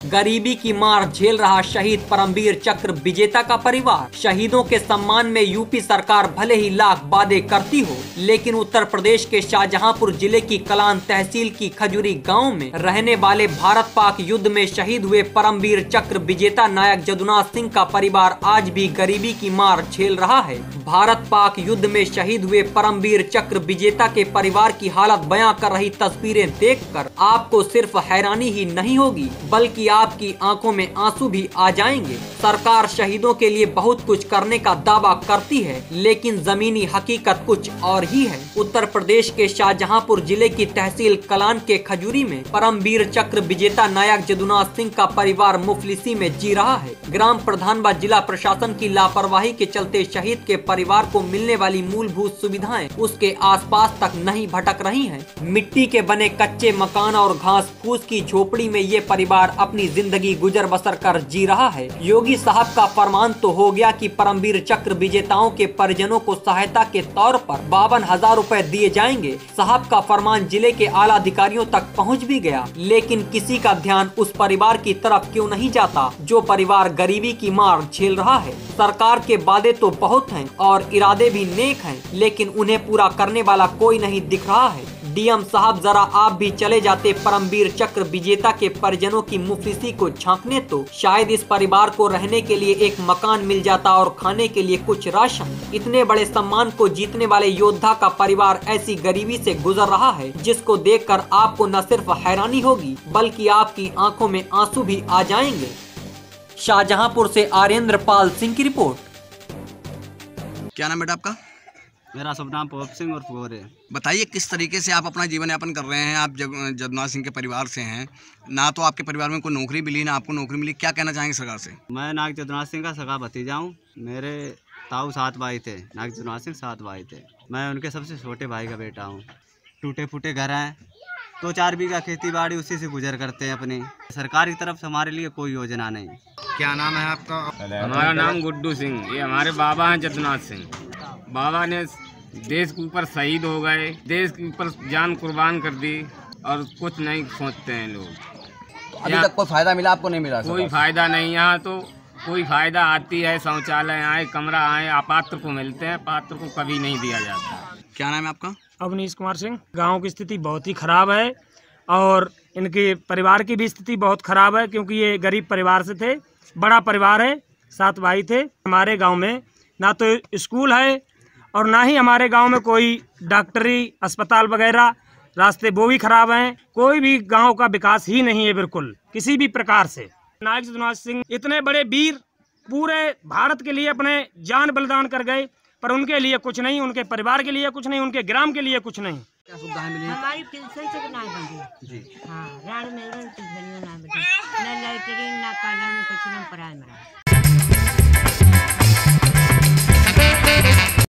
गरीबी की मार झेल रहा शहीद परमवीर चक्र विजेता का परिवार। शहीदों के सम्मान में यूपी सरकार भले ही लाख वादे करती हो, लेकिन उत्तर प्रदेश के शाहजहांपुर जिले की कलान तहसील की खजूरी गांव में रहने वाले भारत पाक युद्ध में शहीद हुए परमवीर चक्र विजेता नायक जदुनाथ सिंह का परिवार आज भी गरीबी की मार झेल रहा है। भारत पाक युद्ध में शहीद हुए परमवीर चक्र विजेता के परिवार की हालत बयां कर रही तस्वीरें देखकर आपको सिर्फ हैरानी ही नहीं होगी, बल्कि आपकी आंखों में आंसू भी आ जाएंगे। सरकार शहीदों के लिए बहुत कुछ करने का दावा करती है, लेकिन जमीनी हकीकत कुछ और ही है। उत्तर प्रदेश के शाहजहांपुर जिले की तहसील कलान के खजूरी में परमवीर चक्र विजेता नायक जदुनाथ सिंह का परिवार मुफलिसी में जी रहा है। ग्राम प्रधान व जिला प्रशासन की लापरवाही के चलते शहीद के परिवार को मिलने वाली मूलभूत सुविधाएं उसके आसपास तक नहीं भटक रही हैं। मिट्टी के बने कच्चे मकान और घास फूस की झोपड़ी में ये परिवार अपनी जिंदगी गुजर बसर कर जी रहा है। योगी साहब का फरमान तो हो गया कि परमवीर चक्र विजेताओं के परिजनों को सहायता के तौर पर 52,000 रुपए दिए जाएंगे। साहब का फरमान जिले के आला अधिकारियों तक पहुंच भी गया, लेकिन किसी का ध्यान उस परिवार की तरफ क्यों नहीं जाता जो परिवार गरीबी की मार झेल रहा है। सरकार के वादे तो बहुत हैं और इरादे भी नेक हैं, लेकिन उन्हें पूरा करने वाला कोई नहीं दिख रहा है। डीएम साहब, जरा आप भी चले जाते परमवीर चक्र विजेता के परिजनों की मुफलिसी को झांकने, तो शायद इस परिवार को रहने के लिए एक मकान मिल जाता और खाने के लिए कुछ राशन। इतने बड़े सम्मान को जीतने वाले योद्धा का परिवार ऐसी गरीबी से गुजर रहा है, जिसको देखकर आपको न सिर्फ हैरानी होगी, बल्कि आपकी आंखों में आंसू भी आ जाएंगे। शाहजहांपुर से आर्येंद्र पाल सिंह की रिपोर्ट। क्या नाम बेटा आपका? मेरा शुभ नाम पवन सिंह और फुगोरे। बताइए किस तरीके से आप अपना जीवन यापन कर रहे हैं। आप जदुनाथ सिंह के परिवार से हैं, ना तो आपके परिवार में कोई नौकरी मिली ना आपको नौकरी मिली, क्या कहना चाहेंगे सरकार से? मैं नायक जदुनाथ सिंह का सगा भतीजा हूँ। मेरे ताऊ 7 भाई थे, नायक जदुनाथ सिंह 7 भाई थे। मैं उनके सबसे छोटे भाई का बेटा हूँ। टूटे फूटे घर हैं, 2-4 बीघा खेती बाड़ी उसी से गुजर करते हैं अपनी। सरकार की तरफ से हमारे लिए कोई योजना नहीं। क्या नाम है आपका? हमारा नाम गुड्डू सिंह। ये हमारे बाबा हैं जदुनाथ सिंह। बाबा ने देश के ऊपर शहीद हो गए, देश के ऊपर जान कुर्बान कर दी, और कुछ नहीं सोचते हैं लोग। अभी तक कोई फायदा मिला आपको? नहीं मिला कोई फायदा नहीं। यहाँ तो कोई फायदा आती है, शौचालय आए, कमरा आए, अपात्र को मिलते हैं, पात्र को कभी नहीं दिया जाता। क्या नाम है आपका? अवनीश कुमार सिंह। गांव की स्थिति बहुत ही खराब है और इनके परिवार की भी स्थिति बहुत खराब है, क्योंकि ये गरीब परिवार से थे। बड़ा परिवार है, 7 भाई थे। हमारे गांव में ना तो स्कूल है और ना ही हमारे गांव में कोई डॉक्टरी अस्पताल वगैरह, रास्ते वो भी खराब हैं। कोई भी गांव का विकास ही नहीं है बिल्कुल, किसी भी प्रकार से। नायक जदुनाथ सिंह इतने बड़े वीर, पूरे भारत के लिए अपने जान बलिदान कर गए, पर उनके लिए कुछ नहीं, उनके परिवार के लिए कुछ नहीं, उनके ग्राम के लिए कुछ नहीं। क्या सुविधाएं मिली? हमारी पेंशन से ना बंदी जी। हाँ, राण में पेंशन ना बंदी, न लैटरिन ना कॉलोनी, कुछ ना पराए मरा।